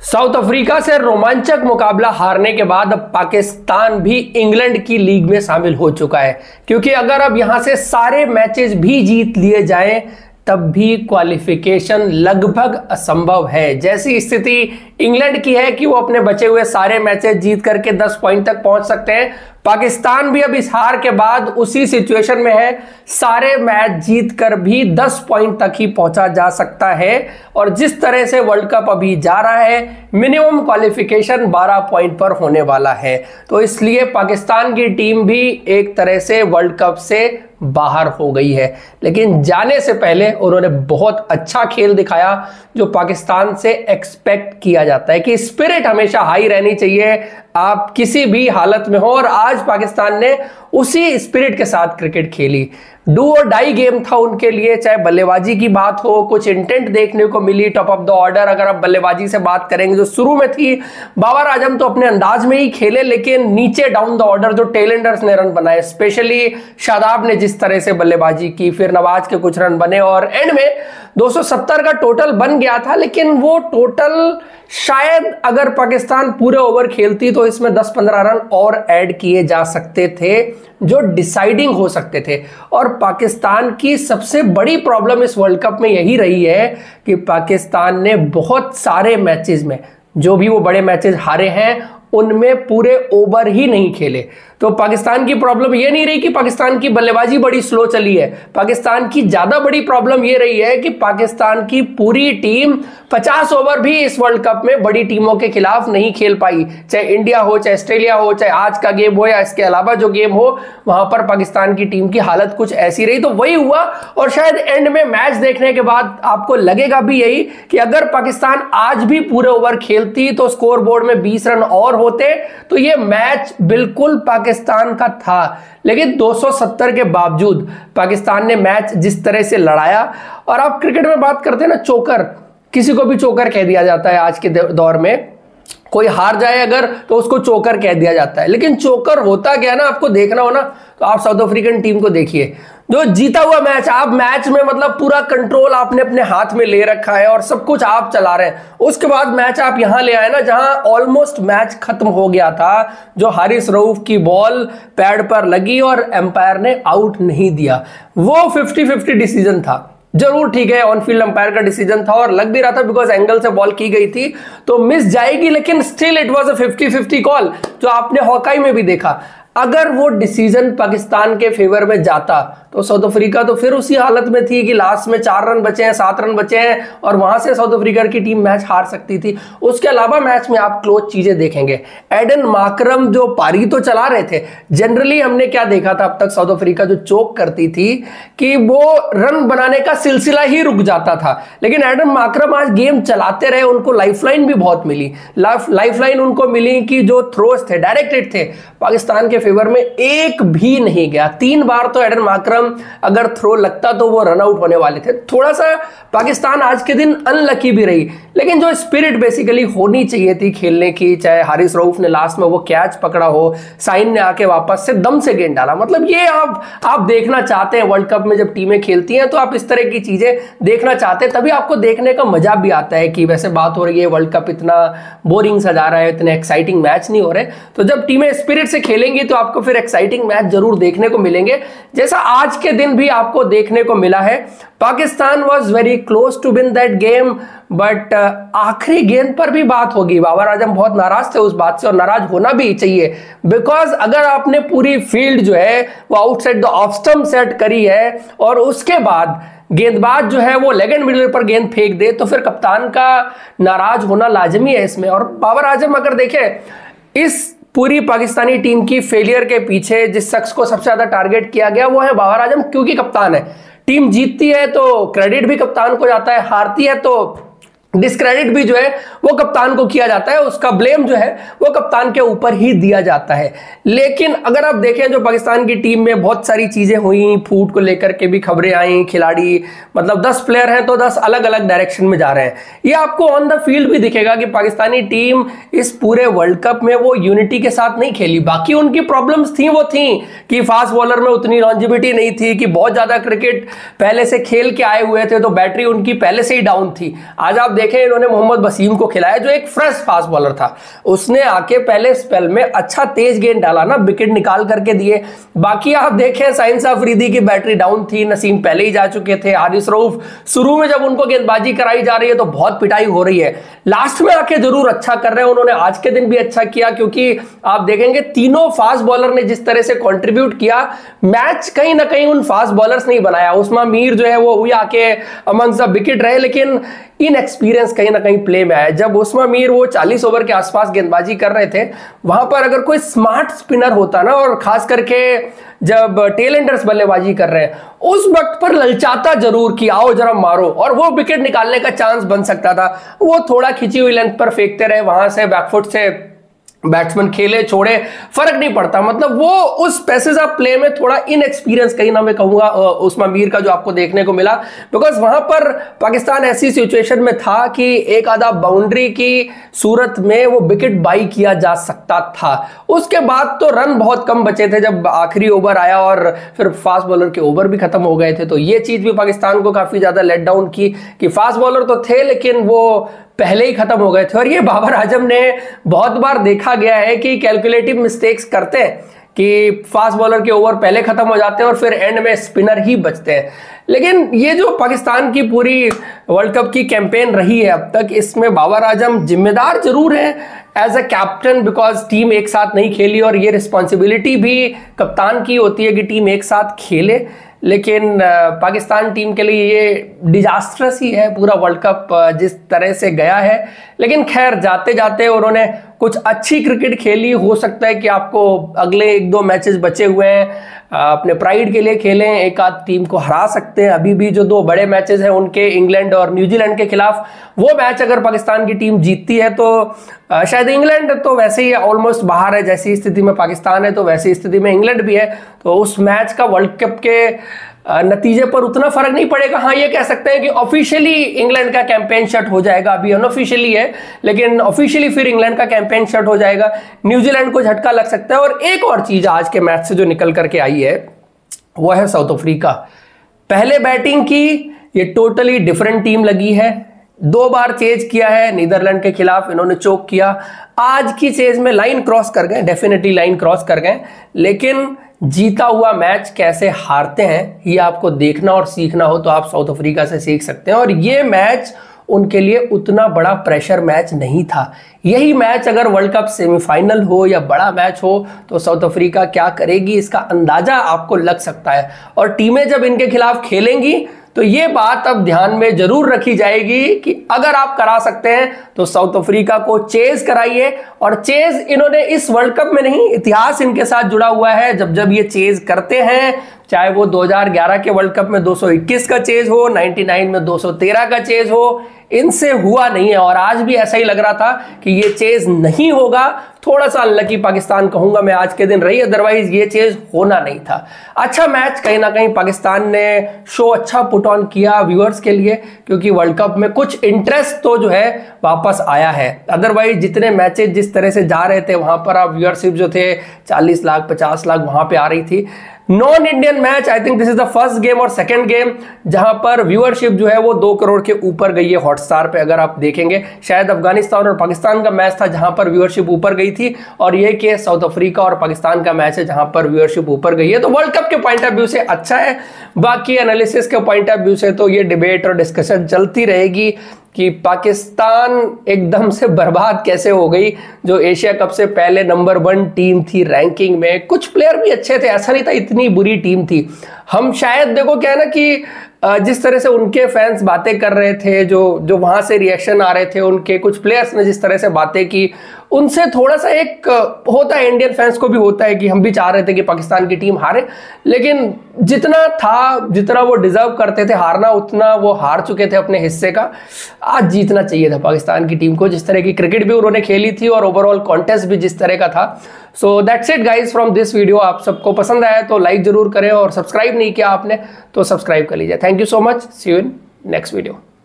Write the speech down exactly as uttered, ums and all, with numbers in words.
South Africa से रोमांचक मुकाबला हारने के बाद अब पाकिस्तान भी इंग्लैंड की लीग में शामिल हो चुका है, क्योंकि अगर अब यहां से सारे मैचेस भी जीत लिए जाएं तब भी क्वालिफिकेशन लगभग असंभव है। जैसी स्थिति इंग्लैंड की है कि वो अपने बचे हुए सारे मैचेस जीत करके दस पॉइंट तक पहुंच सकते हैं, पाकिस्तान भी अब इस हार के बाद उसी सिचुएशन में है। सारे मैच जीत कर भी दस पॉइंट तक ही पहुंचा जा सकता है और जिस तरह से वर्ल्ड कप अभी जा रहा है मिनिमम क्वालिफिकेशन बारह पॉइंट पर होने वाला है, तो इसलिए पाकिस्तान की टीम भी एक तरह से वर्ल्ड कप से बाहर हो गई है। लेकिन जाने से पहले उन्होंने बहुत अच्छा खेल दिखाया जो पाकिस्तान से एक्सपेक्ट किया जाता है कि स्पिरिट हमेशा हाई रहनी चाहिए, आप किसी भी हालत में हो, और आज पाकिस्तान ने उसी स्पिरिट के साथ क्रिकेट खेली। डू और डाई गेम था उनके लिए, चाहे बल्लेबाजी की बात हो, कुछ इंटेंट देखने को मिली टॉप ऑफ द ऑर्डर। अगर आप बल्लेबाजी से बात करेंगे जो शुरू में थी, बाबर आजम तो अपने अंदाज में ही खेले, लेकिन नीचे डाउन द ऑर्डर जो टेलेंडर्स ने रन बनाए, स्पेशली शादाब ने जिस तरह से बल्लेबाजी की, फिर नवाज के कुछ रन बने और एंड में दो सौ सत्तर का टोटल बन गया था। लेकिन वो टोटल शायद अगर पाकिस्तान पूरे ओवर खेलती तो इसमें दस पंद्रह रन और ऐड किए जा सकते थे जो डिसाइडिंग हो सकते थे। और पाकिस्तान की सबसे बड़ी प्रॉब्लम इस वर्ल्ड कप में यही रही है कि पाकिस्तान ने बहुत सारे मैचेस में, जो भी वो बड़े मैचेस हारे हैं, उनमें पूरे ओवर ही नहीं खेले। तो पाकिस्तान की प्रॉब्लम ये नहीं रही कि पाकिस्तान की बल्लेबाजी बड़ी स्लो चली है, पाकिस्तान की ज्यादा बड़ी प्रॉब्लम ये रही है कि पाकिस्तान की पूरी टीम पचास ओवर भी इस वर्ल्ड कप में बड़ी टीमों के खिलाफ नहीं खेल पाई। चाहे इंडिया हो, चाहे ऑस्ट्रेलिया हो, चाहे आज का गेम हो या इसके अलावा जो गेम हो, वहां पर पाकिस्तान की टीम की हालत कुछ ऐसी रही। तो वही हुआ और शायद एंड में मैच देखने के बाद आपको लगेगा भी यही कि अगर पाकिस्तान आज भी पूरे ओवर खेलती तो स्कोर बोर्ड में बीस रन और होते तो ये मैच बिल्कुल पाकिस्तान का था। लेकिन दो सौ सत्तर के बावजूद पाकिस्तान ने मैच जिस तरह से लड़ाया, और आप क्रिकेट में बात करते हैं ना चोकर, किसी को भी चोकर कह दिया जाता है आज के दौर में, कोई हार जाए अगर तो उसको चोकर कह दिया जाता है। लेकिन चोकर होता क्या है ना, आपको देखना हो ना तो आप साउथ अफ्रीकन टीम को देखिए, जो जीता हुआ मैच, आप मैच में मतलब पूरा कंट्रोल आपने अपने हाथ में ले रखा है और सब कुछ आप चला रहे हैं, उसके बाद मैच आप यहां ले आए ना जहां ऑलमोस्ट मैच खत्म हो गया था, जो हारिस रऊफ की बॉल पैड पर लगी और एम्पायर ने आउट नहीं दिया, वो फिफ्टी फिफ्टी डिसीजन था। जरूर ठीक है ऑन फील्ड अंपायर का डिसीजन था और लग भी रहा था बिकॉज एंगल से बॉल की गई थी तो मिस जाएगी, लेकिन still it was a fifty fifty call, जो आपने हॉकाई में भी देखा। अगर वो डिसीजन पाकिस्तान के फेवर में जाता तो साउथ अफ्रीका तो फिर उसी हालत में थी कि लास्ट में चार रन बचे हैं, सात रन बचे हैं और वहां से साउथ अफ्रीका की टीम मैच हार सकती थी। उसके अलावा मैच में आप क्लोज चीजें देखेंगे, एडन माकरम जो पारी तो चला रहे थे, जनरली हमने क्या देखा था अब तक, साउथ अफ्रीका जो चोक करती थी कि वो रन बनाने का सिलसिला ही रुक जाता था, लेकिन एडन माकरम आज गेम चलाते रहे, उनको लाइफलाइन भी बहुत मिली। लाइफलाइन उनको मिली कि जो थ्रोज थे डायरेक्टेड थे, पाकिस्तान के फेवर में एक भी नहीं गया। तीन बार तो एडन माकरम अगर थ्रो लगता तो वो रन आउट होने वाले थे। थोड़ा सा पाकिस्तान आज के दिन अनलकी भी रही, लेकिन जो स्पिरिट बेसिकली होनी चाहिए थी खेलने की, चाहे हारिस रऊफ ने लास्ट में वो कैच पकड़ा हो, साइन ने आके वापस से दम से गेंद डाला, मतलब ये आप आप देखना चाहते हैं वर्ल्ड कप में जब टीमें खेलती हैं तो आप इस तरह की चीजें देखना चाहते हैं, तभी आपको देखने का मजा भी आता है कि वैसे बात हो रही है वर्ल्ड कप इतना बोरिंग सा जा रहा है, इतने एक्साइटिंग मैच नहीं हो रहे, तो जब टीमें स्पिरिट से खेलेंगी तो आपको फिर एक्साइटिंग मैच जरूर देखने को मिलेंगे, जैसा आज के दिन भी आपको देखने को मिला है। Pakistan was very close to win that game, but आखिरी गेंद पर भी बात होगी, बाबर आजम बहुत नाराज थे उस बात से और नाराज होना भी चाहिए, बिकॉज अगर आपने पूरी फील्ड जो है वो outside the off stump set करी है और उसके बाद गेंदबाज जो है वो लेग एंड मिडल पर गेंद फेंक दे तो फिर कप्तान का नाराज होना लाजमी है इसमें। और बाबर आजम अगर देखें, इस पूरी पाकिस्तानी टीम की फेलियर के पीछे जिस शख्स को सबसे ज्यादा टारगेट किया गया वो है बाबर आजम, क्योंकि कप्तान है। टीम जीतती है तो क्रेडिट भी कप्तान को जाता है, हारती है तो डिस्क्रेडिट भी जो है वो कप्तान को किया जाता है, उसका ब्लेम जो है वो कप्तान के ऊपर ही दिया जाता है। लेकिन अगर आप देखें जो पाकिस्तान की टीम में बहुत सारी चीजें हुई, फूड को लेकर के भी खबरें आई, खिलाड़ी मतलब दस प्लेयर हैं तो दस अलग अलग डायरेक्शन में जा रहे हैं, ये आपको ऑन द फील्ड भी दिखेगा कि पाकिस्तानी टीम इस पूरे वर्ल्ड कप में वो यूनिटी के साथ नहीं खेली। बाकी उनकी प्रॉब्लम्स थी, वो थी कि फास्ट बॉलर में उतनी लॉन्जिविटी नहीं थी, कि बहुत ज्यादा क्रिकेट पहले से खेल के आए हुए थे तो बैटरी उनकी पहले से ही डाउन थी। आज आप देखें इन्होंने मोहम्मद वसीम को खिलाया जो एक फ्रेश फास्ट बॉलर था, उसने आके पहले स्पेल में अच्छा तेज गेंद डाला ना, विकेट निकाल करके दिए। बाकी आप देखें साइंस अफरीदी की बैटरी डाउन थी, नसीम पहले ही जा चुके थे, हारिस रऊफ शुरू में जब उनको गेंदबाजी कराई जा रही है तो बहुत पिटाई हो रही है, लास्ट में आके जरूर अच्छा कर रहे हैं। उन्होंने आज के दिन भी अच्छा किया क्योंकि आप देखेंगे तीनों फास्ट बॉलर ने जिस तरह से कंट्रीब्यूट किया, मैच कहीं ना कहीं उन फास्ट बॉलर्स ने बनाया। उस्मान मीर जो है वो आके अमंग द विकेट रहे, लेकिन इन एक्सपीरियंस कहीं ना कहीं प्ले में आया। जब उस्मान मीर वो चालीस ओवर के आसपास गेंदबाजी कर रहे थे, वहां पर अगर कोई स्मार्ट स्पिनर होता ना, और खास करके जब टेलेंडर्स बल्लेबाजी कर रहे हैं उस वक्त पर ललचाता जरूर कि आओ जरा मारो, और वो विकेट निकालने का चांस बन सकता था। वो थोड़ा खिंची हुई लेंथ पर फेंकते रहे, वहां से बैकफुट से बैट्समैन खेले छोड़े फर्क नहीं पड़ता। मतलब वो उस पैसेज ऑफ प्ले में थोड़ा इनएक्सपीरियंस कहीं ना मैं कहूंगा उस्मान मीर का जो आपको देखने को मिला, बिकॉज वहां पर पाकिस्तान ऐसी सिचुएशन में था कि एक आधा बाउंड्री की सूरत में वो विकेट बाई किया जा सकता था। उसके बाद तो रन बहुत कम बचे थे जब आखिरी ओवर आया और फिर फास्ट बॉलर के ओवर भी खत्म हो गए थे, तो ये चीज भी पाकिस्तान को काफी ज्यादा लेट डाउन की कि फास्ट बॉलर तो थे लेकिन वो पहले ही खत्म हो गए थे। और ये बाबर आजम ने बहुत बार देखा गया है कि कैलकुलेटिव मिस्टेक्स करते हैं कि फास्ट बॉलर के ओवर पहले खत्म हो जाते हैं और फिर एंड में स्पिनर ही बचते हैं। लेकिन ये जो पाकिस्तान की पूरी वर्ल्ड कप की कैंपेन रही है अब तक, इसमें बाबर आजम जिम्मेदार जरूर है as a captain, because team एक साथ नहीं खेली और ये रिस्पॉन्सिबिलिटी भी कप्तान की होती है कि टीम एक साथ खेले। लेकिन पाकिस्तान टीम के लिए ये डिजास्ट्रस ही है पूरा वर्ल्ड कप जिस तरह से गया है। लेकिन खैर जाते जाते उन्होंने कुछ अच्छी क्रिकेट खेली। हो सकता है कि आपको अगले एक दो मैचेस बचे हुए हैं अपने प्राइड के लिए खेलें, एक आध टीम को हरा सकते हैं। अभी भी जो दो बड़े मैचेस हैं उनके, इंग्लैंड और न्यूजीलैंड के खिलाफ, वो मैच अगर पाकिस्तान की टीम जीतती है तो शायद इंग्लैंड तो वैसे ही ऑलमोस्ट बाहर है, जैसी स्थिति में पाकिस्तान है तो वैसी स्थिति में इंग्लैंड भी है, तो उस मैच का वर्ल्ड कप के नतीजे पर उतना फर्क नहीं पड़ेगा। हाँ, ये कह सकते हैं कि ऑफिशियली इंग्लैंड का कैंपेन शट हो जाएगा, अभी अनऑफिशियली है लेकिन ऑफिशियली फिर इंग्लैंड का कैंपेन शट हो जाएगा, न्यूजीलैंड को झटका लग सकता है। और एक और चीज आज के मैच से जो निकल करके आई है वो है साउथ अफ्रीका। पहले बैटिंग की ये टोटली डिफरेंट टीम लगी है, दो बार चेज किया है नीदरलैंड के खिलाफ, इन्होंने चोक किया। आज की चेज में लाइन क्रॉस कर गए, डेफिनेटली लाइन क्रॉस कर गए, लेकिन जीता हुआ मैच कैसे हारते हैं ये आपको देखना और सीखना हो तो आप साउथ अफ्रीका से सीख सकते हैं। और ये मैच उनके लिए उतना बड़ा प्रेशर मैच नहीं था। यही मैच अगर वर्ल्ड कप सेमीफाइनल हो या बड़ा मैच हो तो साउथ अफ्रीका क्या करेगी इसका अंदाजा आपको लग सकता है। और टीमें जब इनके खिलाफ खेलेंगी तो ये बात अब ध्यान में जरूर रखी जाएगी कि अगर आप करा सकते हैं तो साउथ अफ्रीका को चेज कराइए। और चेज इन्होंने इस वर्ल्ड कप में नहीं, इतिहास इनके साथ जुड़ा हुआ है। जब जब ये चेज करते हैं, चाहे वो दो हज़ार ग्यारह के वर्ल्ड कप में दो सौ इक्कीस का चेज हो, निन्यानवे में दो सौ तेरह का चेज हो, इनसे हुआ नहीं है। और आज भी ऐसा ही लग रहा था कि ये चेज नहीं होगा। थोड़ा सा अनलकी पाकिस्तान कहूंगा मैं आज के दिन रही, अदरवाइज ये चेज होना नहीं था। अच्छा मैच कहीं ना कहीं पाकिस्तान ने शो अच्छा पुट ऑन किया व्यूअर्स के लिए, क्योंकि वर्ल्ड कप में कुछ इंटरेस्ट तो जो है वापस आया है। अदरवाइज जितने मैचेस जिस तरह से जा रहे थे वहां पर आप व्यूअरशिप जो थे चालीस लाख पचास लाख वहां पे आ रही थी। Non Indian match, I think this is the first game और सेकंड गेम जहां पर व्यूअरशिप जो है वो दो करोड़ के ऊपर गई है हॉटस्टार पे। अगर आप देखेंगे शायद अफगानिस्तान और पाकिस्तान का मैच था जहां पर व्यूअरशिप ऊपर गई थी, और ये कि साउथ अफ्रीका और पाकिस्तान का मैच है जहां पर व्यूअरशिप ऊपर गई है। तो वर्ल्ड कप के पॉइंट ऑफ व्यू से अच्छा है। बाकी एनालिसिस के पॉइंट ऑफ व्यू से तो ये डिबेट और डिस्कशन चलती रहेगी कि पाकिस्तान एकदम से बर्बाद कैसे हो गई, जो एशिया कप से पहले नंबर वन टीम थी रैंकिंग में। कुछ प्लेयर भी अच्छे थे, ऐसा नहीं था इतनी बुरी टीम थी। हम शायद देखो क्या है ना कि जिस तरह से उनके फैंस बातें कर रहे थे, जो जो वहां से रिएक्शन आ रहे थे, उनके कुछ प्लेयर्स ने जिस तरह से बातें की, उनसे थोड़ा सा एक होता है, इंडियन फैंस को भी होता है कि हम भी चाह रहे थे कि पाकिस्तान की टीम हारे, लेकिन जितना था, जितना वो डिजर्व करते थे हारना, उतना वो हार चुके थे अपने हिस्से का। आज जीतना चाहिए था पाकिस्तान की टीम को, जिस तरह की क्रिकेट भी उन्होंने खेली थी और ओवरऑल कॉन्टेस्ट भी जिस तरह का था। So that's it guys from this video. आप सबको पसंद आया तो लाइक जरूर करें, और सब्सक्राइब नहीं किया आपने तो सब्सक्राइब कर लीजिए। Thank you so much, see you in next video.